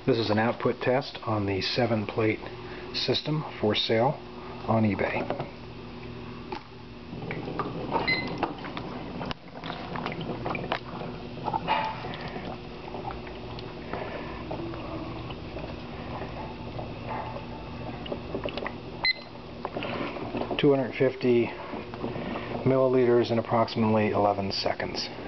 This is an output test on the 7-plate system for sale on eBay. .250 milliliters in approximately 11 seconds.